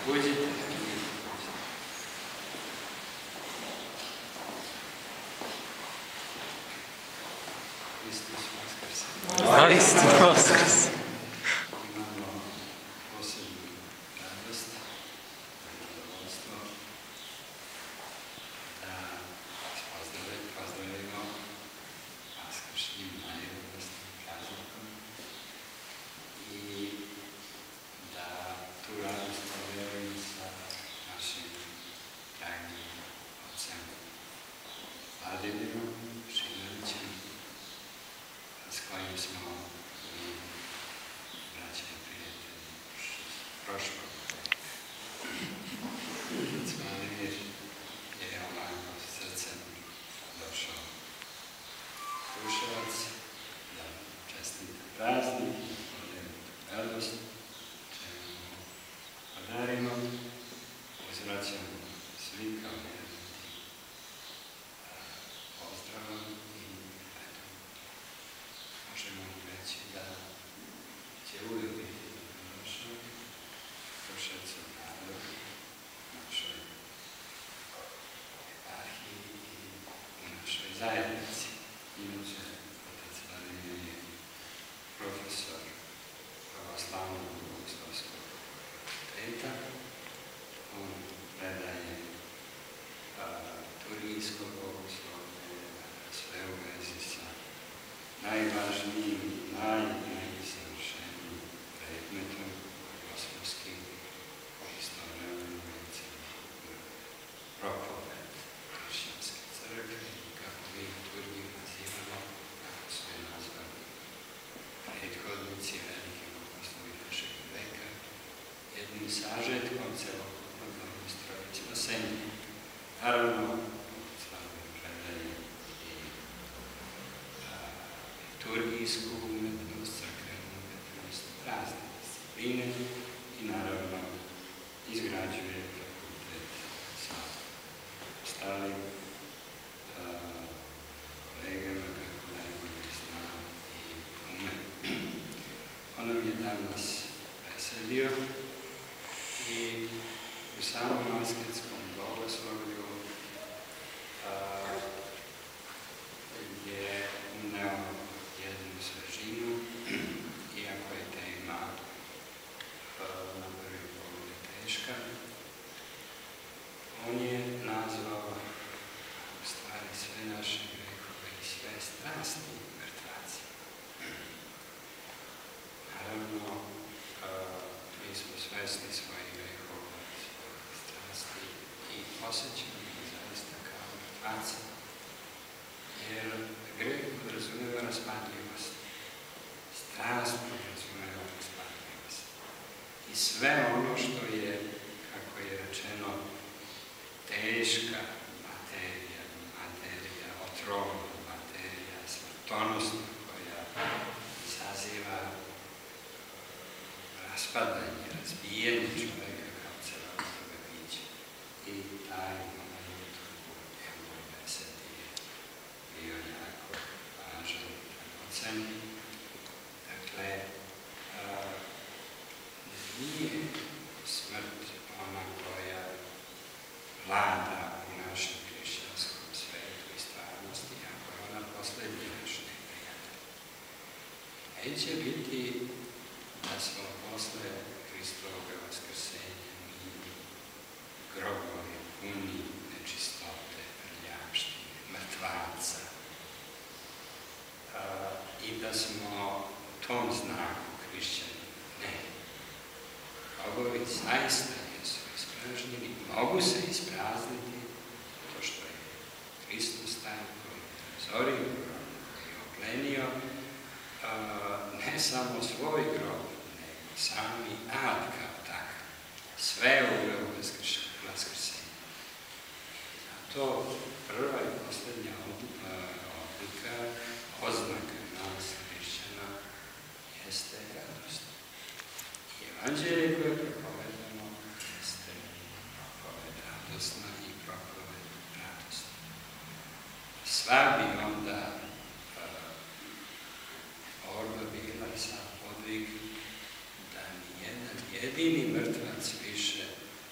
Uđite. Hristos Vaskrse. Hristos Vaskrse. Imamo posebnu radost, zadovoljstvo da pozdravimo vaskršnjim najradosnim praznikom i da tu radost podelimo sa našim dragim ocem Vladimirom Šimovićem, s kojim smo i braća i prijatelji prošlog veka. Vladimir je ovako srcem došao u Kruševac da čestita praznik, podelimo radost, čemu mu podarimo, uzvraćamo svi kao jedan pozdravom i eto, možemo reći da će uvijek biti dobrodošao Kruševcu gradu, našoj eparhiji i u našoj zajednici. Inače, otac Vladimir je profesor pravoslavnog bogoslovskog fakulteta. On predaje turinsko bogoslovlje, sve u vezi sa najvažnijim, najsavršenijim predmetom bogoslovskim, istovremeno i propoved kršćanske crkve, kako mi liturgiju nazivamo, kako su je nazvali prethodnici velike bogoslovi našeg veka, jednim sažetkom celokupnog bogoslovlja spasenja. Naravno, Vladimir predaje i liturgijsku umetnost, crkvenu umetnost, razne discipline i naravno izgrađuje fakultet sa ostalim kolegama kako najbolje zna i ume. On nam je danas preselio i u samom vaskrskom blagoslovlju je uneo jednu svežinu, iako je tema na prvi pogled teška. On je nazvao u stvari sve naše grehove i sve strasti mrtvaci. Naravno, mi smo svesni svojih grehova i svojih strasti i osjećamo ih zaista kao mrtvaci. Jer greh podrazumeva raspadljivost, strast podrazumeva raspadljivost. I sve ono što je, kako je rečeno, teška materija, otrovna materija, smrtonosna, koja izaziva raspadanje, razbijanje čoveka kao celovitoga bića. I taj moment u njegovoj besedi je bio jako važan i dragocen. Dakle, nije smrt ona koja vlada u našem hrišćanskom svetu i stvarnosti, ako je ona poslednji naš neprijatelj. Neće biti da smo posle Hristovog vaskrsenja mi grobovi puni nečistote, prljavštine, mrtvaca i da smo u tom znaku hrišćani. Ne. Grobovi zaista jesu ispražnjeni, mogu se isprazniti to što je Hristos taj koji je razorio grob, koji je oplenio ne samo svoj grob, nego sami ad kao takav. Sve uveo u vaskrsenje. Zato prva i poslednja odlika, oznaka nas hrišćana jeste radost. I evanđelje koje propovedamo jeste propoved radosna i propoved radosna. Sva bi onda borba bila sa podvig da ni jedan jedini mrtvac više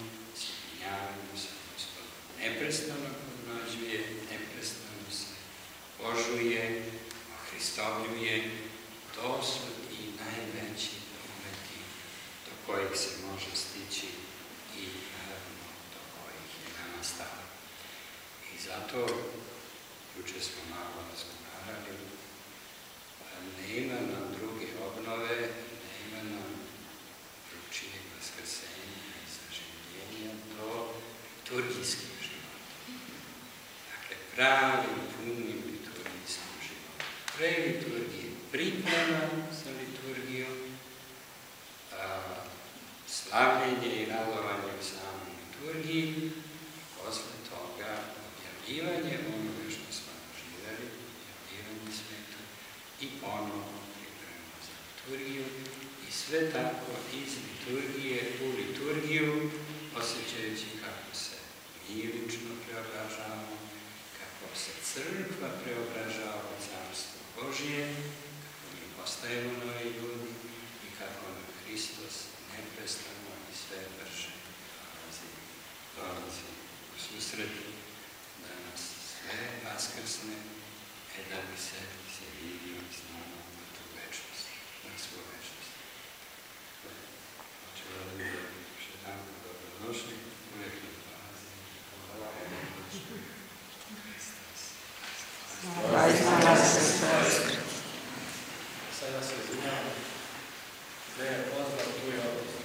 sjedinjavamo se, Gospod neprestano pomnožuje, neprestano se božuje, ohristovljuje. To su i najveći dometi do kojih se može stići i naravno do kojih je nama stalo. I zato, juče smo malo razgovarali, nema nam druge obnove, nema nam drugčijeg vaskrsenja i zaživljenja do liturgijskog života. Dakle, pravim, punim liturgijskim životom. Pre liturgije priprema za liturgiju, slavljenje i radovanje u samoj liturgiji, posle toga objavljivanje onoga što smo doživjeli, objavljivanje sveta i ponovno priprema za liturgiju i sve tako iz liturgije u liturgiju, osjećajući kako se mi lično preobražavamo, kako se crkva preobražava u Carstvo Božije, kako mi postajemo novi ljudi i kako nam Hristos neprestano i sve brže dolazi u susret da nas sve vaskrsne, da bi se vidio s nama na tu večnost, na svu večnost. Hoće da mi još jedan dobrodošli, uvijek na dolazi, Sada se izvinjam, gde je pozdrav, tu je odnosno.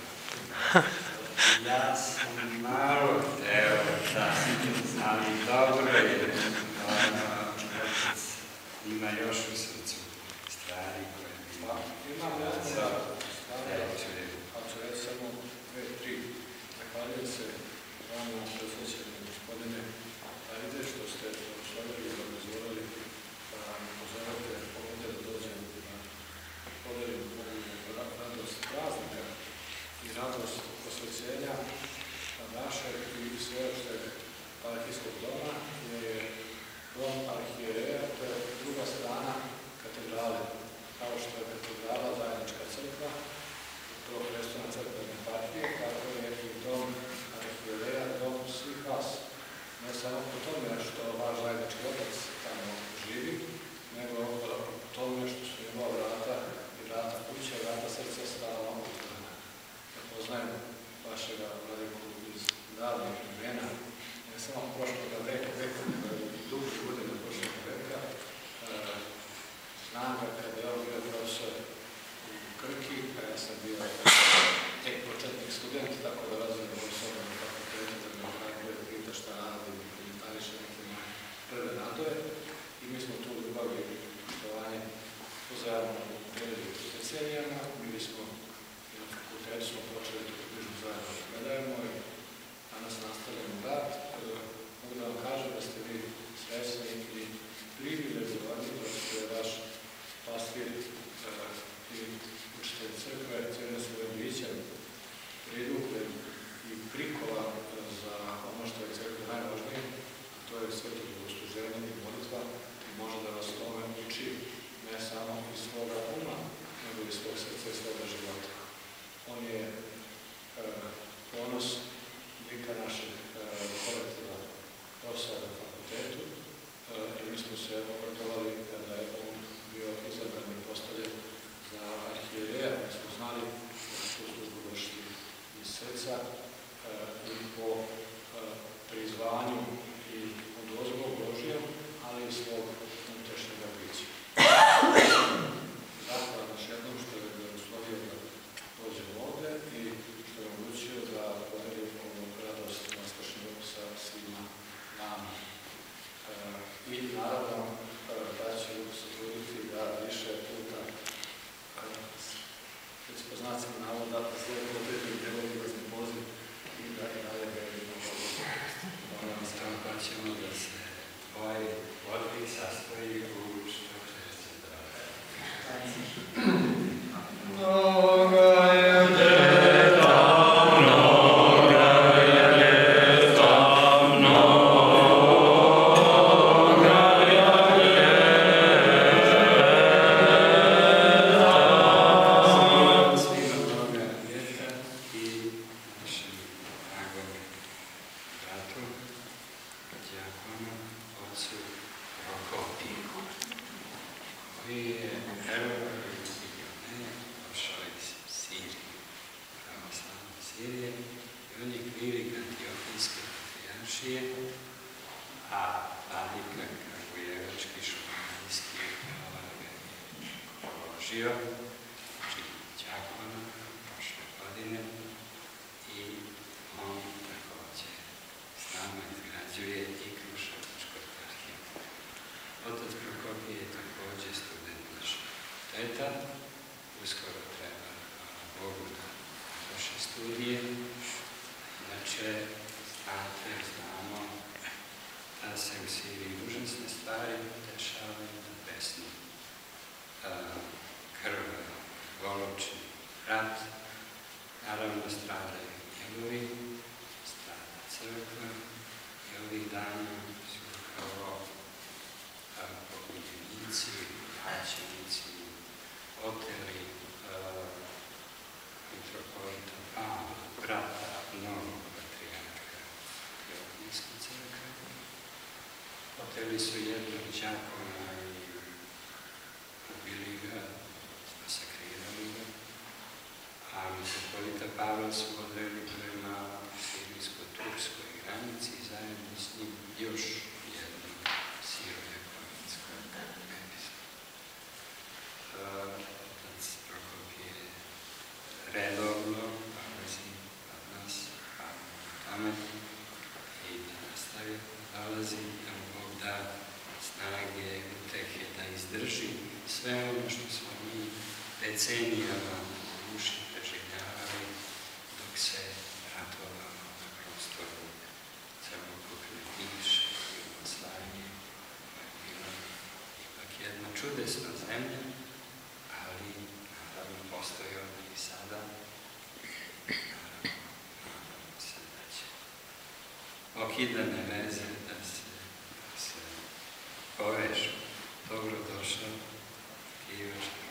Ja sam malo hteo da, ali dobro je, Otec ima još u srcu stvari koje bi Imam jedna stvari, ali ću reći samo 2-3. Zahvaljujem se vama, presvećeni gospodine Ajde, što ste osvojili i organizovali da mi pozovete ovdje da dođem da podelim radost praznika i radost posvećenja našeg i sveopšteg parahijskog doma, gdje je dom arhijereja, to je druga strana katedrale, kao što je katedrala zajednička crkva, Prvoprestolna crkvene eparhije, tako je i dom arhijereja, dom svih vas, ne Inače, znamo da se u Siriji užasne stvari dešavaju na pesmu. Krv, goločni rat, naravno stradaju njegovi, strada crkva i ovih dana su kao pobunjenici, jačenici, oteli mitropolita Pavla, brata novog patrijarha Johanijske crkve. Oteli su jednog đakona i ubili ga, masakrirali ga, a mitropolita Pavla su odveli prema sirijsko-turskoj granici i zajedno s njim još jednog sirojakovinskog episkopa. Otac Prokopije redovno dolazi od nas, tome i da nastavi dolazi, da mu Bog da snage, utehe, da izdrži sve ono što smo mi decenijama u duši preživljavali dok se ratovalo na prostoru celokupne bivše Jugoslavije, koja je bila ipak jedna čudesna zemlja, ali naravno postoji ona i sada. Naravno se da će okidane veze da se povežu. Dobro došao, Ivo.